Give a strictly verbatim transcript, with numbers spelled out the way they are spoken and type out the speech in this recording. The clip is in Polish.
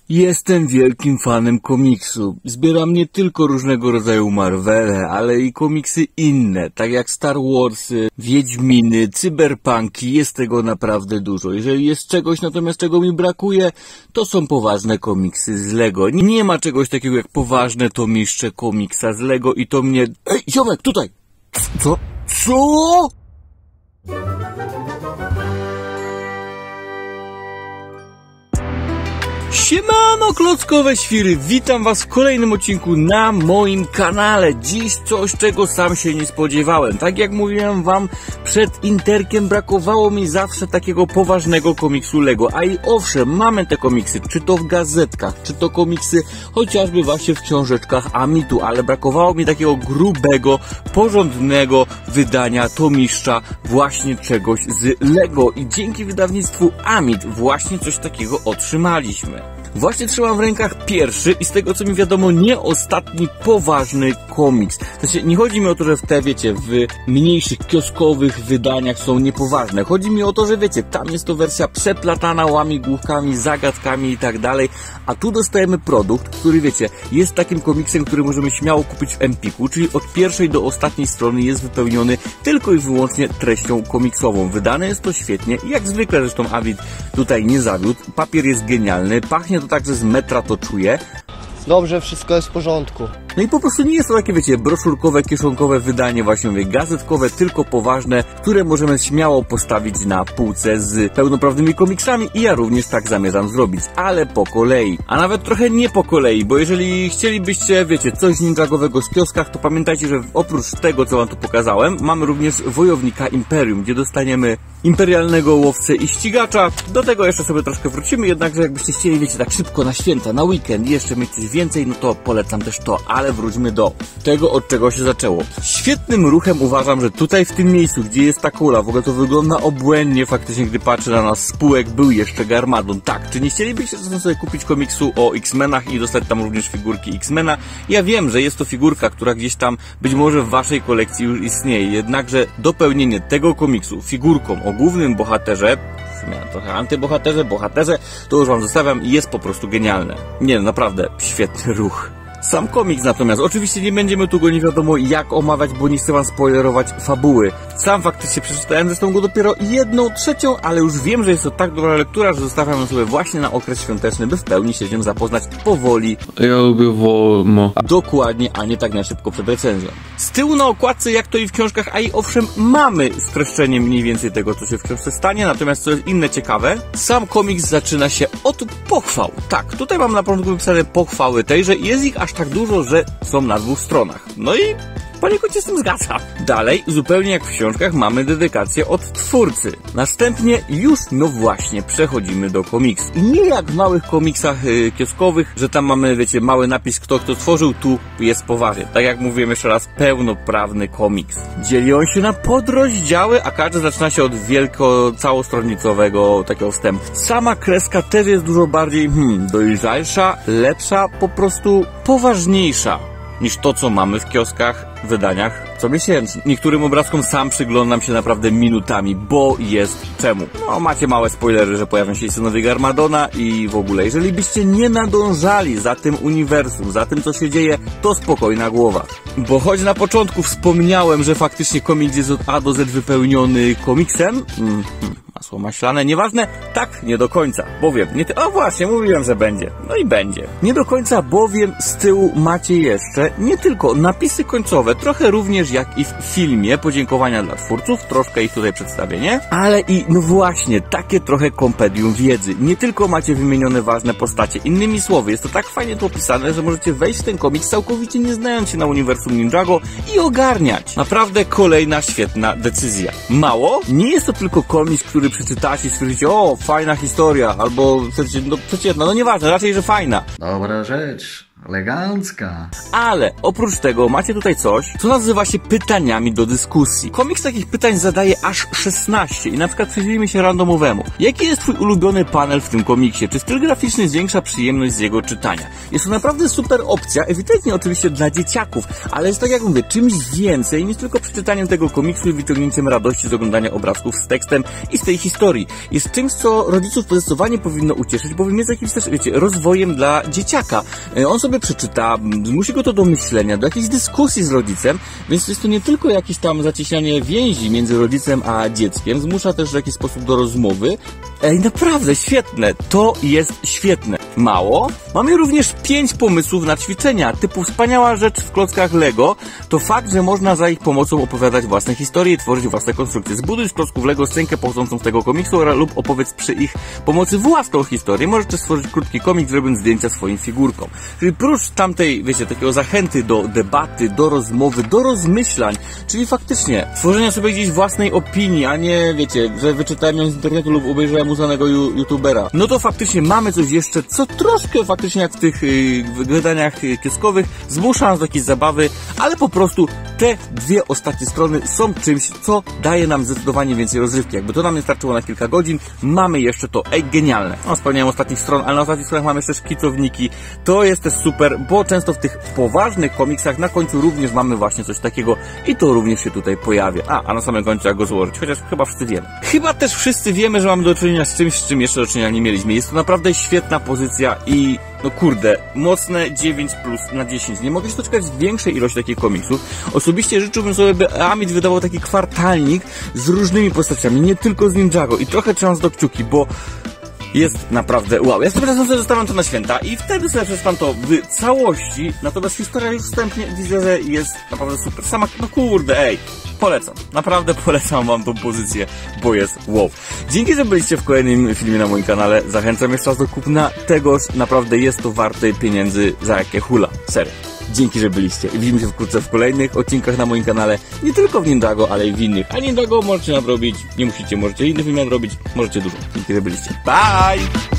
Jestem wielkim fanem komiksu. Zbieram nie tylko różnego rodzaju Marvele, ale i komiksy inne, tak jak Star Warsy, Wiedźminy, Cyberpunki. Jest tego naprawdę dużo. Jeżeli jest czegoś natomiast, czego mi brakuje, to są poważne komiksy z Lego. Nie ma czegoś takiego jak poważne tomiszcze komiksa z Lego i to mnie... Ej, ziomek, tutaj! Co? Co? Siemano klockowe świry, witam was w kolejnym odcinku na moim kanale. Dziś coś, czego sam się nie spodziewałem. Tak jak mówiłem wam przed interkiem, brakowało mi zawsze takiego poważnego komiksu Lego. A i owszem, mamy te komiksy, czy to w gazetkach, czy to komiksy chociażby właśnie w książeczkach Amitu, ale brakowało mi takiego grubego, porządnego wydania tomiszcza właśnie czegoś z Lego. I dzięki wydawnictwu Amit właśnie coś takiego otrzymaliśmy. Właśnie trzymam w rękach pierwszy i z tego co mi wiadomo nie ostatni poważny komiks. Znaczy nie chodzi mi o to, że w te wiecie, w mniejszych kioskowych wydaniach są niepoważne. Chodzi mi o to, że wiecie, tam jest to wersja przeplatana łamigłówkami, zagadkami i tak dalej, a tu dostajemy produkt, który wiecie, jest takim komiksem, który możemy śmiało kupić w Empiku, czyli od pierwszej do ostatniej strony jest wypełniony tylko i wyłącznie treścią komiksową. Wydane jest to świetnie, jak zwykle zresztą Amit tutaj nie zawiódł. Papier jest genialny, pachnie to także z metra, to czuję. Dobrze, wszystko jest w porządku. No i po prostu nie jest to takie, wiecie, broszurkowe, kieszonkowe wydanie, właśnie mówię, gazetkowe, tylko poważne, które możemy śmiało postawić na półce z pełnoprawnymi komiksami i ja również tak zamierzam zrobić, ale po kolei. A nawet trochę nie po kolei, bo jeżeli chcielibyście, wiecie, coś ninjagowego w kioskach, to pamiętajcie, że oprócz tego, co wam tu pokazałem, mamy również Wojownika Imperium, gdzie dostaniemy imperialnego łowcę i ścigacza. Do tego jeszcze sobie troszkę wrócimy, jednakże jakbyście chcieli, wiecie, tak szybko na święta, na weekend jeszcze mieć coś więcej, no to polecam też to, ale wróćmy do tego, od czego się zaczęło. Świetnym ruchem uważam, że tutaj w tym miejscu, gdzie jest ta kula, w ogóle to wygląda obłędnie faktycznie, gdy patrzę na nas spółek, był jeszcze Garmadon. Tak, czy nie chcielibyście sobie kupić komiksu o X-Menach i dostać tam również figurki X-Mena? Ja wiem, że jest to figurka, która gdzieś tam być może w waszej kolekcji już istnieje, jednakże dopełnienie tego komiksu figurką o głównym bohaterze, miałem trochę antybohaterze, bohaterze, to już wam zostawiam i jest po prostu genialne. Nie, naprawdę, świetny ruch. Sam komiks natomiast, oczywiście nie będziemy tu go nie wiadomo jak omawiać, bo nie chcę wam spoilerować fabuły. Sam faktycznie przeczytałem zresztą go dopiero jedną trzecią, ale już wiem, że jest to tak dobra lektura, że zostawiam ją sobie właśnie na okres świąteczny, by w pełni się z nią zapoznać powoli. Ja lubię wolno. Dokładnie, a nie tak na szybko przed recenzją. Z tyłu na okładce, jak to i w książkach, a i owszem, mamy streszczenie mniej więcej tego, co się w książce stanie, natomiast co jest inne ciekawe, sam komiks zaczyna się od pochwał. Tak, tutaj mam na początku wypisane pochwały tejże i jest ich aż tak dużo, że są na dwóch stronach. No i poniekąd się z tym zgadza. Dalej, zupełnie jak w książkach, mamy dedykację od twórcy. Następnie już, no właśnie, przechodzimy do komiksu. I nie jak w małych komiksach yy, kioskowych, że tam mamy, wiecie, mały napis, kto kto stworzył, tu jest poważnie. Tak jak mówiłem jeszcze raz, pełnoprawny komiks. Dzieli on się na podrozdziały, a każdy zaczyna się od wielko całostronicowego takiego wstępu. Sama kreska też jest dużo bardziej, hmm, dojrzalsza, lepsza, po prostu poważniejsza niż to, co mamy w kioskach, w wydaniach comiesięcznie. Niektórym obrazkom sam przyglądam się naprawdę minutami, bo jest czemu. No, macie małe spoilery, że pojawią się synowie Garmadona i w ogóle. Jeżeli byście nie nadążali za tym uniwersum, za tym, co się dzieje, to spokojna głowa. Bo choć na początku wspomniałem, że faktycznie komiks jest od A do Z wypełniony komiksem, mm, masło maślane, nieważne, tak, nie do końca, bowiem, nie ty... o właśnie, mówiłem, że będzie, no i będzie. Nie do końca, bowiem z tyłu macie jeszcze nie tylko napisy końcowe, trochę również jak i w filmie, podziękowania dla twórców, troszkę ich tutaj przedstawienie, ale i, no właśnie, takie trochę kompendium wiedzy. Nie tylko macie wymienione ważne postacie, innymi słowy, jest to tak fajnie tu opisane, że możecie wejść w ten komiks całkowicie nie znając się na uniwersum Ninjago i ogarniać. Naprawdę kolejna świetna decyzja. Mało? Nie jest to tylko komiks, który przeczytacie i stwierdzicie, o, fajna historia, albo no przeciętna, no nieważne, raczej, że fajna. Dobra rzecz. Elegancka. Ale oprócz tego macie tutaj coś, co nazywa się pytaniami do dyskusji. Komiks takich pytań zadaje aż szesnaście i na przykład przyjrzyjmy się randomowemu. Jaki jest twój ulubiony panel w tym komiksie? Czy styl graficzny zwiększa przyjemność z jego czytania? Jest to naprawdę super opcja, ewidentnie oczywiście dla dzieciaków, ale jest tak jak mówię, czymś więcej niż tylko przeczytaniem tego komiksu i wyciągnięciem radości z oglądania obrazków z tekstem i z tej historii. Jest czymś, co rodziców zdecydowanie powinno ucieszyć, bowiem jest jakimś też, wiecie, rozwojem dla dzieciaka. On sobie przeczyta, zmusi go to do myślenia, do jakiejś dyskusji z rodzicem, więc jest to nie tylko jakieś tam zacieśnianie więzi między rodzicem a dzieckiem, zmusza też w jakiś sposób do rozmowy. Ej, naprawdę świetne, to jest świetne. Mało? Mamy również pięć pomysłów na ćwiczenia, typu wspaniała rzecz w klockach Lego, to fakt, że można za ich pomocą opowiadać własne historie i tworzyć własne konstrukcje. Zbuduj z klocków Lego scenkę pochodzącą z tego komiksu lub opowiedz przy ich pomocy własną historię. Możesz też stworzyć krótki komik, zrobiąc zdjęcia swoim figurkom. Czyli prócz tamtej, wiecie, takiego zachęty do debaty, do rozmowy, do rozmyślań, czyli faktycznie tworzenia sobie gdzieś własnej opinii, a nie, wiecie, że wyczytałem ją z internetu lub obejrzałem uznanego youtubera. No to faktycznie mamy coś jeszcze, co troszkę faktycznie jak w tych yy, wydaniach yy, kioskowych zmusza nas do jakiejś zabawy, ale po prostu te dwie ostatnie strony są czymś, co daje nam zdecydowanie więcej rozrywki. Jakby to nam nie starczyło na kilka godzin, mamy jeszcze to, ej, genialne. No, spełniałem ostatnich stron, ale na ostatnich stronach mamy jeszcze szkicowniki. To jest też super, bo często w tych poważnych komiksach na końcu również mamy właśnie coś takiego i to również się tutaj pojawia. A, a na samym końcu jak go złożyć, chociaż chyba wszyscy wiemy. Chyba też wszyscy wiemy, że mamy do czynienia z czymś, z czym jeszcze do czynienia nie mieliśmy. Jest to naprawdę świetna pozycja i no kurde, mocne dziewięć plus na dziesięć. Nie mogę się doczekać większej ilości takich komiksów. Osobiście życzyłbym sobie, by Amit wydawał taki kwartalnik z różnymi postaciami, nie tylko z Ninjago i trochę trzymam do kciuki, bo jest naprawdę wow. Ja sobie czasem sobie zostawiam to na święta i wtedy sobie przeczytam to w całości, natomiast historia już wstępnie widzę, że jest naprawdę super. Sama, no kurde, ej, polecam. Naprawdę polecam wam tą pozycję, bo jest wow. Dzięki, że byliście w kolejnym filmie na moim kanale. Zachęcam jeszcze raz do kupna tegoż. Naprawdę jest to warte pieniędzy, za jakie hula. Serio. Dzięki, że byliście. I widzimy się wkrótce w kolejnych odcinkach na moim kanale. Nie tylko w Ninjago, ale i w innych. A Ninjago możecie nadrobić. Nie musicie, możecie inny film nadrobić. Możecie dużo. Dzięki, że byliście. Bye!